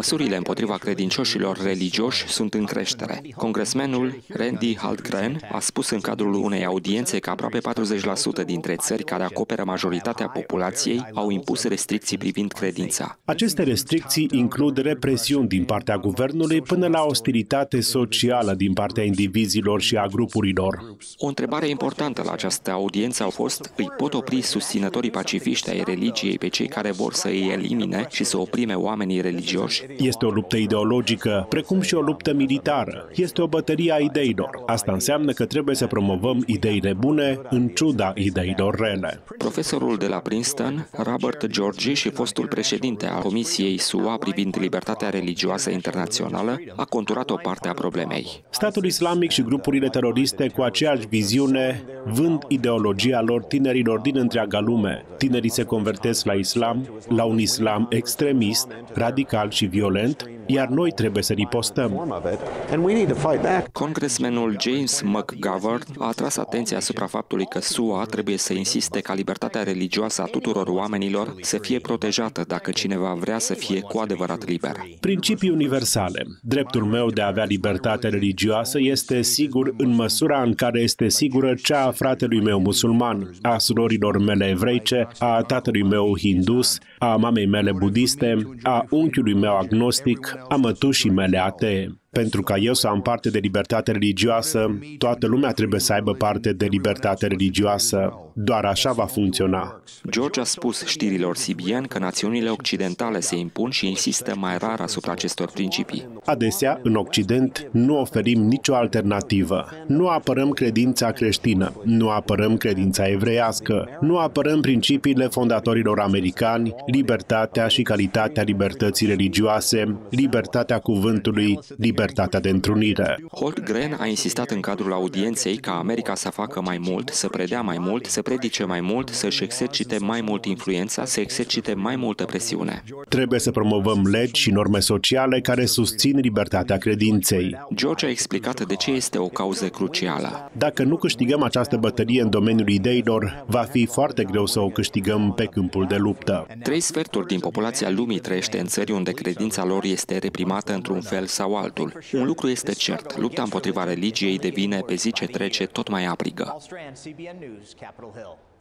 Măsurile împotriva credincioșilor religioși sunt în creștere. Congresmenul Randy Hultgren a spus în cadrul unei audiențe că aproape 40% dintre țări care acoperă majoritatea populației au impus restricții privind credința. Aceste restricții includ represiuni din partea guvernului până la ostilitate socială din partea indivizilor și a grupurilor. O întrebare importantă la această audiență au fost: îi pot opri susținătorii pacifiști ai religiei pe cei care vor să îi elimine și să oprime oamenii religioși? Este o luptă ideologică, precum și o luptă militară. Este o bătălie a ideilor. Asta înseamnă că trebuie să promovăm ideile bune în ciuda ideilor rele. Profesorul de la Princeton, Robert Georgi, și fostul președinte al Comisiei SUA privind libertatea religioasă internațională, a conturat o parte a problemei. Statul islamic și grupurile teroriste cu aceeași viziune vând ideologia lor tinerilor din întreaga lume. Tinerii se convertesc la islam, la un islam extremist, radical și violent, iar noi trebuie să ripostăm. Congresmenul James McGovern a atras atenția asupra faptului că SUA trebuie să insiste ca libertatea religioasă a tuturor oamenilor să fie protejată dacă cineva vrea să fie cu adevărat liber. Principii universale. Dreptul meu de a avea libertate religioasă este sigur în măsura în care este sigură cea a fratelui meu musulman, a surorilor mele evreice, a tatălui meu hindus, a mamei mele budiste, a unchiului meu agnostic, a mătușii mele atee. Pentru ca eu să am parte de libertate religioasă, toată lumea trebuie să aibă parte de libertate religioasă. Doar așa va funcționa. George a spus știrilor CBN că națiunile occidentale se impun și insistă mai rar asupra acestor principii. Adesea, în Occident, nu oferim nicio alternativă. Nu apărăm credința creștină, nu apărăm credința evreiască, nu apărăm principiile fondatorilor americani, libertatea și calitatea libertății religioase, libertatea cuvântului, libertatea de întrunire. Hultgren a insistat în cadrul audienței ca America să facă mai mult, să predea mai mult, să predice mai mult, să-și exercite mai mult influența, să exercite mai multă presiune. Trebuie să promovăm legi și norme sociale care susțin libertatea credinței. George a explicat de ce este o cauză crucială. Dacă nu câștigăm această bătălie în domeniul ideilor, va fi foarte greu să o câștigăm pe câmpul de luptă. 3/4 din populația lumii trăiește în țări unde credința lor este reprimată într-un fel sau altul. Un lucru este cert, lupta împotriva religiei devine pe zi ce trece tot mai aprigă.